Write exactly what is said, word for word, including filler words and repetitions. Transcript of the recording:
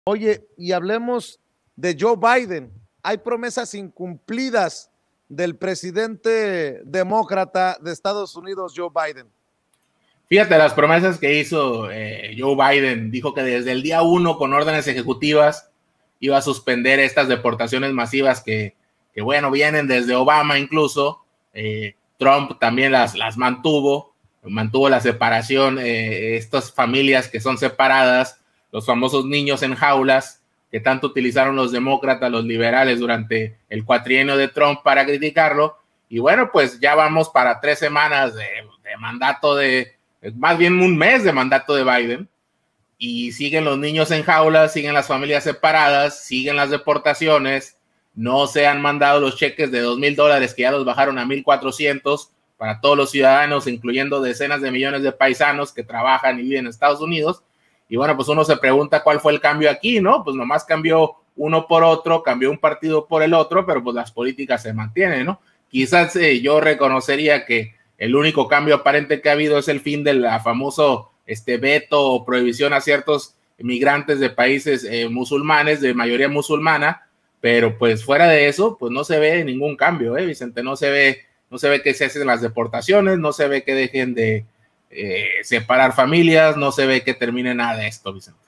Oye, y hablemos de Joe Biden. Hay promesas incumplidas del presidente demócrata de Estados Unidos, Joe Biden. Fíjate las promesas que hizo eh, Joe Biden. Dijo que desde el día uno, con órdenes ejecutivas, iba a suspender estas deportaciones masivas que, que bueno, vienen desde Obama incluso. Eh, Trump también las, las mantuvo, mantuvo la separación, eh, estas familias que son separadas, los famosos niños en jaulas, que tanto utilizaron los demócratas, los liberales durante el cuatrienio de Trump para criticarlo. Y bueno, pues ya vamos para tres semanas de, de mandato de, más bien un mes de mandato de Biden, y siguen los niños en jaulas, siguen las familias separadas, siguen las deportaciones, no se han mandado los cheques de dos mil dólares que ya los bajaron a mil cuatrocientos para todos los ciudadanos, incluyendo decenas de millones de paisanos que trabajan y viven en Estados Unidos. Y bueno, pues uno se pregunta cuál fue el cambio aquí, ¿no? Pues nomás cambió uno por otro, cambió un partido por el otro, pero pues las políticas se mantienen, ¿no? Quizás eh, yo reconocería que el único cambio aparente que ha habido es el fin del famoso este veto o prohibición a ciertos migrantes de países eh, musulmanes, de mayoría musulmana, pero pues fuera de eso, pues no se ve ningún cambio, ¿eh, Vicente? No se ve, no se ve que se hacen las deportaciones, no se ve que dejen de eh, separar familias, no se ve que termine nada de esto, Vicente.